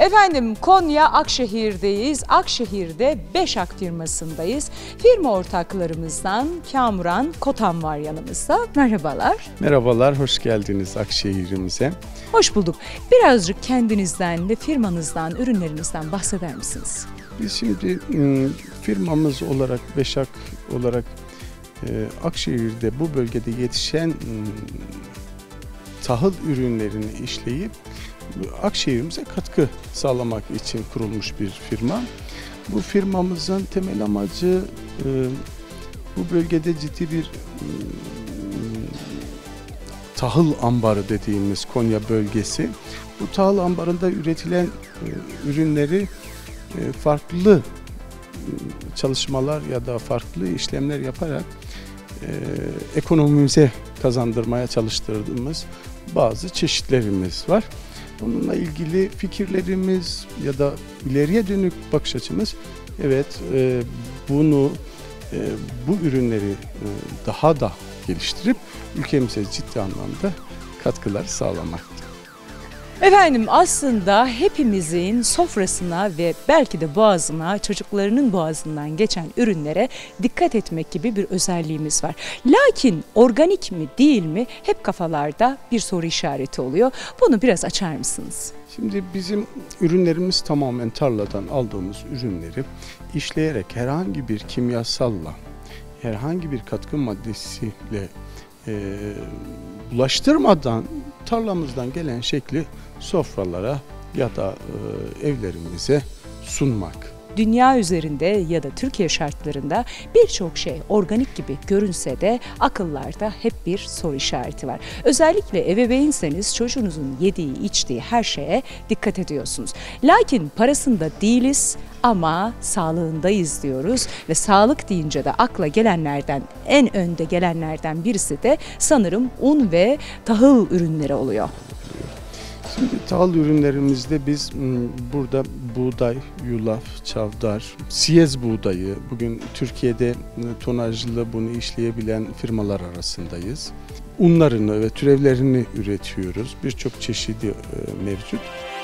Efendim Konya Akşehir'deyiz. Akşehir'de Beşak firmasındayız. Firma ortaklarımızdan Kamuran Kotan var yanımızda. Merhabalar. Merhabalar, hoş geldiniz Akşehir'imize. Hoş bulduk. Birazcık kendinizden ve firmanızdan, ürünlerinizden bahseder misiniz? Biz şimdi firmamız olarak, Beşak olarak Akşehir'de bu bölgede yetişen tahıl ürünlerini işleyip Akşehir'imize katkı sağlamak için kurulmuş bir firma. Bu firmamızın temel amacı bu bölgede ciddi bir tahıl ambarı dediğimiz Konya bölgesi. Bu tahıl ambarında üretilen ürünleri farklı çalışmalar ya da farklı işlemler yaparak ekonomimize kazandırmaya çalıştırdığımız bazı çeşitlerimiz var. Bununla ilgili fikirlerimiz ya da ileriye dönük bakış açımız, evet, bu ürünleri daha da geliştirip ülkemize ciddi anlamda katkılar sağlamaktır. Efendim aslında hepimizin sofrasına ve belki de boğazına, çocuklarının boğazından geçen ürünlere dikkat etmek gibi bir özelliğimiz var. Lakin organik mi değil mi hep kafalarda bir soru işareti oluyor. Bunu biraz açar mısınız? Şimdi bizim ürünlerimiz tamamen tarladan aldığımız ürünleri işleyerek herhangi bir kimyasalla, herhangi bir katkı maddesiyle bulaştırmadan tarlamızdan gelen şekli sofralara ya da evlerimize sunmak. Dünya üzerinde ya da Türkiye şartlarında birçok şey organik gibi görünse de akıllarda hep bir soru işareti var. Özellikle ebeveynseniz çocuğunuzun yediği, içtiği her şeye dikkat ediyorsunuz. Lakin parasında değiliz ama sağlığındayız diyoruz ve sağlık deyince de akla gelenlerden, en önde gelenlerden birisi de sanırım un ve tahıl ürünleri oluyor. Şimdi tahıl ürünlerimizde biz burada buğday, yulaf, çavdar, siyez buğdayı, bugün Türkiye'de tonajlı bunu işleyebilen firmalar arasındayız. Unlarını ve türevlerini üretiyoruz. Birçok çeşidi mevcut.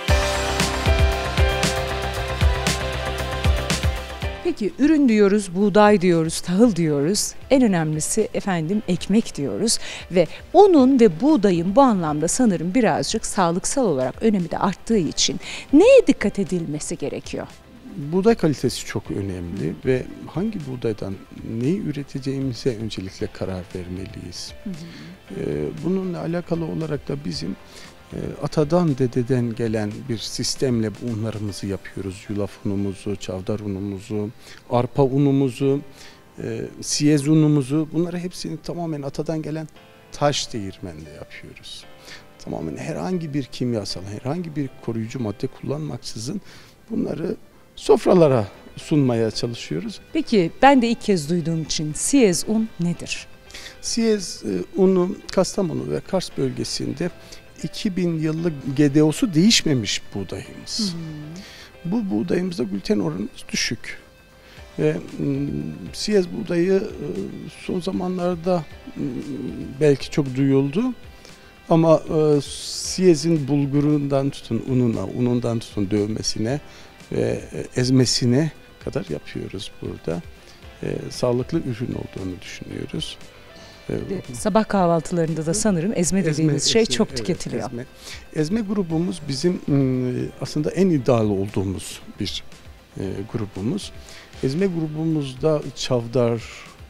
Peki ürün diyoruz, buğday diyoruz, tahıl diyoruz. En önemlisi efendim ekmek diyoruz ve unun ve buğdayın bu anlamda sanırım birazcık sağlıksal olarak önemi de arttığı için neye dikkat edilmesi gerekiyor? Buğday kalitesi çok önemli ve hangi buğdaydan neyi üreteceğimize öncelikle karar vermeliyiz. Bununla alakalı olarak da bizim atadan dededen gelen bir sistemle bu unlarımızı yapıyoruz. Yulaf unumuzu, çavdar unumuzu, arpa unumuzu, siyez unumuzu, bunları hepsini tamamen atadan gelen taş değirmenle yapıyoruz. Tamamen herhangi bir kimyasal, herhangi bir koruyucu madde kullanmaksızın bunları sofralara sunmaya çalışıyoruz. Peki ben de ilk kez duyduğum için siyez un nedir? Siyez unu Kastamonu ve Kars bölgesinde 2000 yıllık GDO'su değişmemiş buğdayımız. Bu buğdayımızda gluten oranımız düşük. Ve siyez buğdayı son zamanlarda belki çok duyuldu. Ama siyezin bulgurundan tutun ununa, unundan tutun dövmesine ve ezmesine kadar yapıyoruz burada. Sağlıklı ürün olduğunu düşünüyoruz. Sabah kahvaltılarında da sanırım ezme dediğimiz şey çok tüketiliyor. Ezme grubumuz bizim aslında en iddialı olduğumuz bir grubumuz. Ezme grubumuzda çavdar,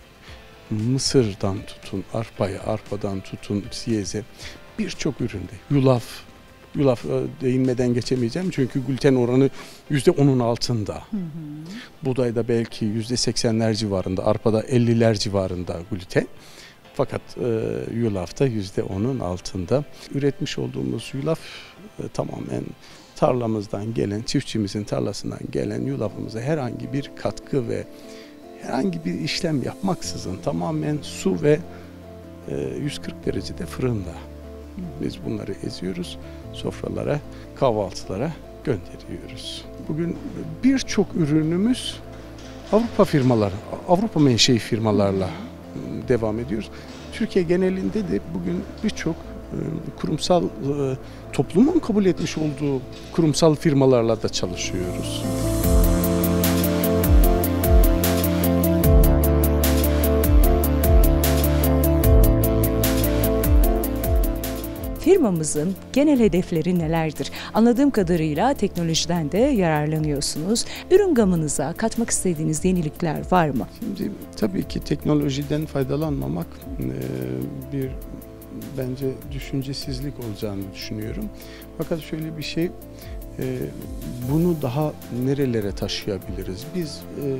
mısırdan tutun arpaya, arpadan tutun siyeze birçok üründe. Yulaf değinmeden geçemeyeceğim çünkü gluten oranı %10'un altında. Buğdayda belki %80'ler civarında, arpada 50'ler civarında gluten. Fakat yulafta %10'un altında. Üretmiş olduğumuz yulaf tamamen tarlamızdan gelen, çiftçimizin tarlasından gelen yulafımıza herhangi bir katkı ve herhangi bir işlem yapmaksızın tamamen su ve 140 derecede fırında biz bunları eziyoruz, sofralara, kahvaltılara gönderiyoruz. Bugün birçok ürünümüz Avrupa menşei firmalarla devam ediyoruz. Türkiye genelinde de bugün birçok kurumsal toplumun kabul etmiş olduğu kurumsal firmalarla da çalışıyoruz. Firmamızın genel hedefleri nelerdir? Anladığım kadarıyla teknolojiden de yararlanıyorsunuz. Ürün gamınıza katmak istediğiniz yenilikler var mı? Şimdi tabii ki teknolojiden faydalanmamak bir bence düşüncesizlik olacağını düşünüyorum. Fakat şöyle bir şey, bunu daha nerelere taşıyabiliriz? Biz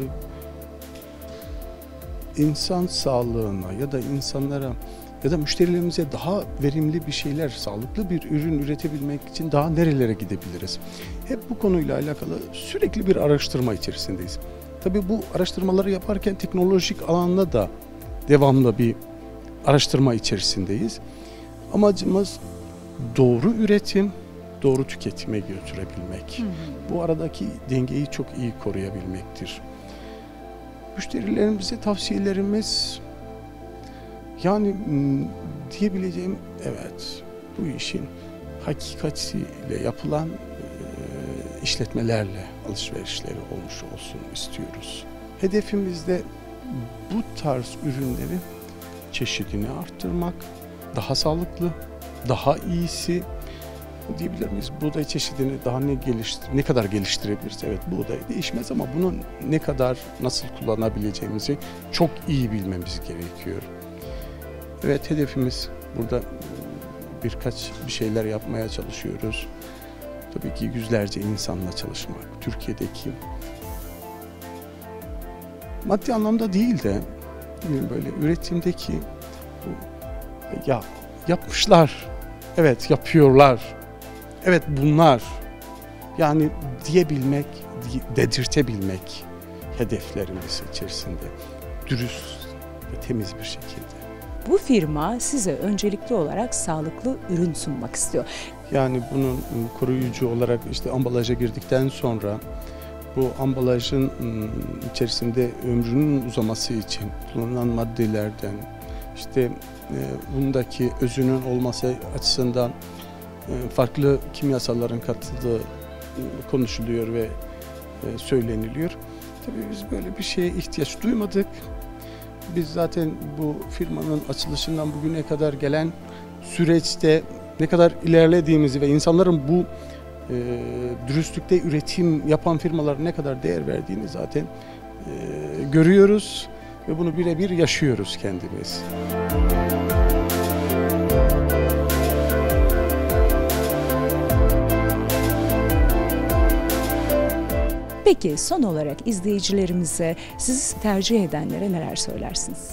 insan sağlığına ya da insanlara ya da müşterilerimize daha verimli bir şeyler, sağlıklı bir ürün üretebilmek için daha nerelere gidebiliriz? Hep bu konuyla alakalı sürekli bir araştırma içerisindeyiz. Tabii bu araştırmaları yaparken teknolojik alanda da devamlı bir araştırma içerisindeyiz. Amacımız doğru üretim, doğru tüketime götürebilmek. Bu aradaki dengeyi çok iyi koruyabilmektir. Müşterilerimize tavsiyelerimiz, yani diyebileceğim, evet, bu işin hakikatiyle yapılan işletmelerle alışverişleri olmuş olsun istiyoruz. Hedefimizde bu tarz ürünlerin çeşidini arttırmak, daha sağlıklı, daha iyisi diyebilir miyiz? Buğday çeşidini daha ne kadar geliştirebiliriz? Evet, buğday değişmez ama bunu ne kadar, nasıl kullanabileceğimizi çok iyi bilmemiz gerekiyor. Evet, hedefimiz burada bir şeyler yapmaya çalışıyoruz. Tabii ki yüzlerce insanla çalışmak. Türkiye'deki maddi anlamda değil de böyle üretimdeki yapmışlar, evet yapıyorlar, evet bunlar, yani diyebilmek, dedirtebilmek hedeflerimiz içerisinde dürüst ve temiz bir şekilde. Bu firma size öncelikli olarak sağlıklı ürün sunmak istiyor. Yani bunun koruyucu olarak işte ambalaja girdikten sonra bu ambalajın içerisinde ömrünün uzaması için kullanılan maddelerden, işte bundaki özünün olması açısından farklı kimyasalların katıldığı konuşuluyor ve söyleniliyor. Tabii biz böyle bir şeye ihtiyaç duymadık. Biz zaten bu firmanın açılışından bugüne kadar gelen süreçte ne kadar ilerlediğimizi ve insanların bu dürüstlükte üretim yapan firmalara ne kadar değer verdiğini zaten görüyoruz ve bunu birebir yaşıyoruz kendimiz. Peki son olarak izleyicilerimize, sizi tercih edenlere neler söylersiniz?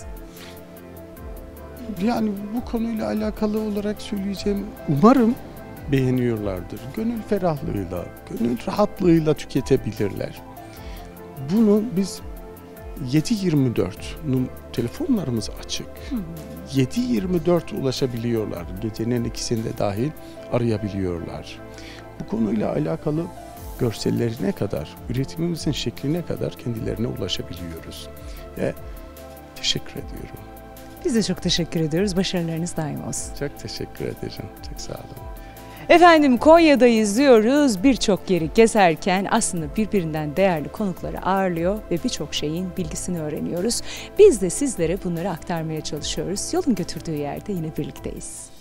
Yani bu konuyla alakalı olarak söyleyeceğim, umarım beğeniyorlardır. Gönül ferahlığıyla, gönül rahatlığıyla tüketebilirler. Bunu biz 7/24 telefonlarımız açık. 7/24 ulaşabiliyorlar. Gecenin ikisinde dahil arayabiliyorlar. Bu konuyla alakalı görsellerine kadar, üretimimizin şekline kadar kendilerine ulaşabiliyoruz. Ve teşekkür ediyorum. Biz de çok teşekkür ediyoruz. Başarılarınız daim olsun. Çok teşekkür ederim. Çok sağ olun. Efendim, Konya'dayız diyoruz. Birçok yeri gezerken aslında birbirinden değerli konukları ağırlıyor ve birçok şeyin bilgisini öğreniyoruz. Biz de sizlere bunları aktarmaya çalışıyoruz. Yolun götürdüğü yerde yine birlikteyiz.